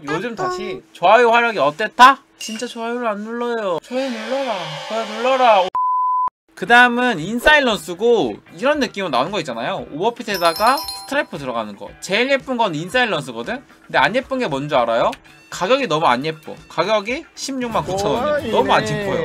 요즘 다시 좋아요 화력이 어땠다? 진짜 좋아요를 안 눌러요. 좋아요 눌러라. 좋아요 눌러라. 그 다음은 인사일런스고 이런 느낌으로 나오는 거 있잖아요. 오버핏에다가 스트라이프 들어가는 거. 제일 예쁜 건 인사일런스거든? 근데 안 예쁜 게 뭔지 알아요? 가격이 너무 안 예뻐. 가격이 169,000원이야. 너무 안 예뻐요.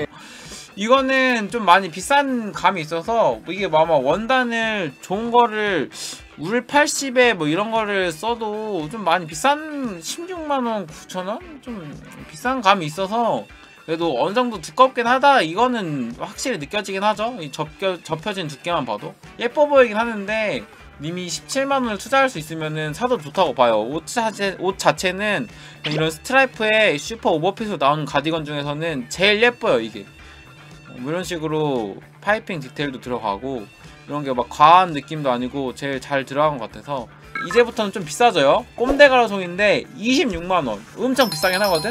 이거는 좀 많이 비싼 감이 있어서 이게 아마 원단을 좋은 거를 울 80에 뭐 이런 거를 써도 좀 많이 비싼 16만원 9천원? 좀 비싼 감이 있어서 그래도 어느정도 두껍긴 하다 이거는 확실히 느껴지긴 하죠. 이 접혀진 두께만 봐도 예뻐 보이긴 하는데 님이 17만원을 투자할 수 있으면은 사도 좋다고 봐요. 옷 자체는 이런 스트라이프에 슈퍼 오버핏으로 나오는 가디건 중에서는 제일 예뻐요. 이게 뭐 이런 식으로 파이핑 디테일도 들어가고 이런 게 막 과한 느낌도 아니고 제일 잘 들어간 것 같아서 이제부터는 좀 비싸져요. 꼼데 가로송인데 26만원 엄청 비싸긴 하거든.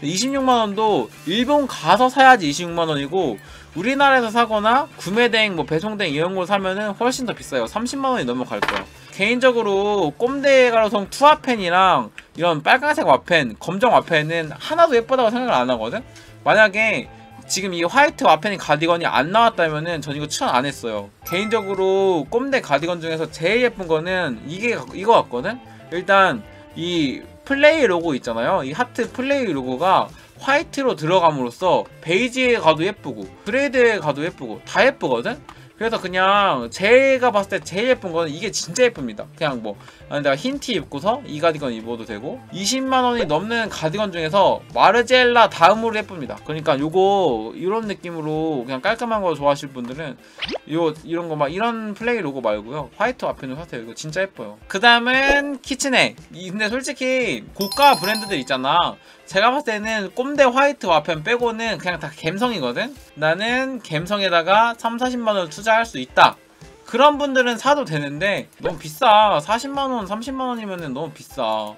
26만원도 일본 가서 사야지 26만원이고 우리나라에서 사거나 구매대행 뭐 배송대행 이런 걸 사면은 훨씬 더 비싸요. 30만원이 넘어갈 거야. 개인적으로 꼼데 가로송 투와펜이랑 이런 빨간색 와펜, 검정 와펜은 하나도 예쁘다고 생각을 안 하거든. 만약에 지금 이 화이트 와펜이 가디건이 안 나왔다면은 전 이거 추천 안 했어요. 개인적으로 꼼데 가디건 중에서 제일 예쁜 거는 이거 같거든. 일단 이 플레이 로고 있잖아요. 이 하트 플레이 로고가 화이트로 들어감으로써 베이지에 가도 예쁘고 그레이드에 가도 예쁘고 다 예쁘거든. 그래서 그냥 제가 봤을 때 제일 예쁜 거는 이게 진짜 예쁩니다. 그냥 뭐 내가 흰 티 입고서 이 가디건 입어도 되고 20만원이 넘는 가디건 중에서 마르젤라 다음으로 예쁩니다. 그러니까 요거 이런 느낌으로 그냥 깔끔한 거 좋아하실 분들은 이런 거 막 이런 플레이 로고 말고요 화이트 와펜으로 사세요. 이거 진짜 예뻐요. 그 다음은 키친에 근데 솔직히 고가 브랜드들 있잖아. 제가 봤을 때는 꼼데 화이트 와펜 빼고는 그냥 다 갬성이거든. 나는 갬성에다가 30-40만원을 투자할 수 있다. 그런 분들은 사도 되는데 너무 비싸. 40만원 30만원이면 너무 비싸.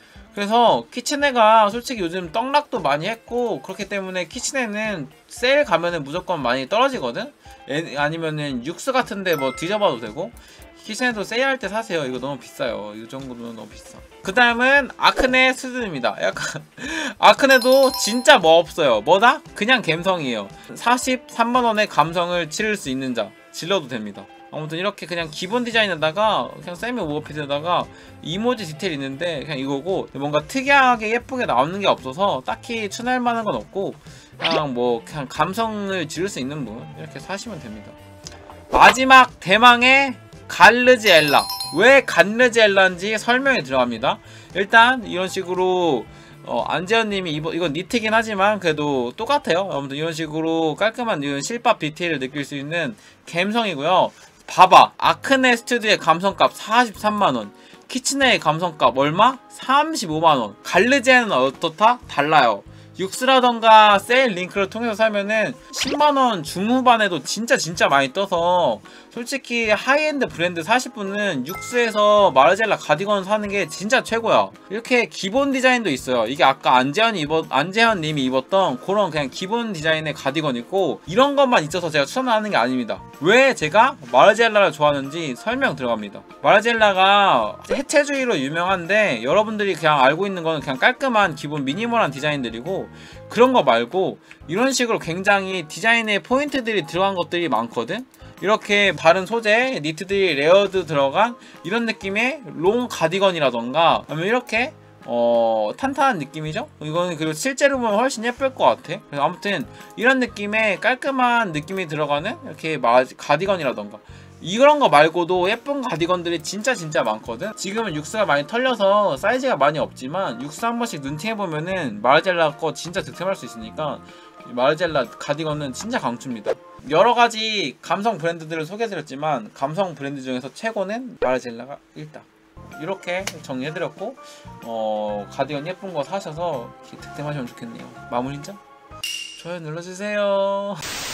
그래서 키친에가 솔직히 요즘 떡락도 많이 했고 그렇기 때문에 키친에는 세일 가면은 무조건 많이 떨어지거든. 아니면은 육수 같은데 뭐 뒤져봐도 되고. 키친에도 세일할 때 사세요. 이거 너무 비싸요. 이 정도면 너무 비싸. 그 다음은 아크네 수준입니다. 약간 아크네도 진짜 뭐 없어요. 뭐다? 그냥 갬성이에요. 43만원의 감성을 치를 수 있는 자 질러도 됩니다. 아무튼 이렇게 그냥 기본 디자인에다가 그냥 세미 오버핏에다가 이모지 디테일 있는데 그냥 이거고 뭔가 특이하게 예쁘게 나오는 게 없어서 딱히 추천할 만한 건 없고 그냥 뭐 그냥 감성을 지를 수 있는 분 이렇게 사시면 됩니다. 마지막 대망의 갈르지엘라. 왜 갈르지엘라인지 설명이 들어갑니다. 일단 이런 식으로 안재현님이 이건 니트긴 하지만 그래도 똑같아요. 아무튼 이런 식으로 깔끔한 이런 실밥 디테일을 느낄 수 있는 갬성이고요. 봐봐. 아크네 스튜디오의 감성값 43만원 키친의 감성값 얼마? 35만원 갈르지엘은 어떻다? 달라요. 육스라던가 세일 링크를 통해서 사면은 10만원 중후반에도 진짜 많이 떠서 솔직히 하이엔드 브랜드 사실 분은 육스에서 마르젤라 가디건 사는 게 진짜 최고야. 이렇게 기본 디자인도 있어요. 이게 아까 안재현님이 입었던 그런 그냥 기본 디자인의 가디건이고 이런 것만 있어서 제가 추천하는 게 아닙니다. 왜 제가 마르젤라를 좋아하는지 설명 들어갑니다. 마르젤라가 해체주의로 유명한데 여러분들이 그냥 알고 있는 거는 그냥 깔끔한 기본 미니멀한 디자인들이고 그런 거 말고 이런 식으로 굉장히 디자인에 포인트들이 들어간 것들이 많거든. 이렇게 다른 소재 니트들이 레어드 들어간 이런 느낌의 롱 가디건이라던가 아니면 이렇게 탄탄한 느낌이죠. 이거는 그리고 실제로 보면 훨씬 예쁠 것 같아. 그래서 아무튼 이런 느낌의 깔끔한 느낌이 들어가는 이렇게 가디건이라던가 이런 거 말고도 예쁜 가디건들이 진짜 많거든. 지금은 육수가 많이 털려서 사이즈가 많이 없지만 육수 한 번씩 눈팅해보면은 마르젤라 거 진짜 득템할 수 있으니까 마르젤라 가디건은 진짜 강추입니다. 여러가지 감성 브랜드들을 소개해드렸지만 감성 브랜드 중에서 최고는 마르젤라가 1등. 이렇게 정리해드렸고 가디건 예쁜 거 사셔서 득템하시면 좋겠네요. 마무리 인정? 좋아요 눌러주세요.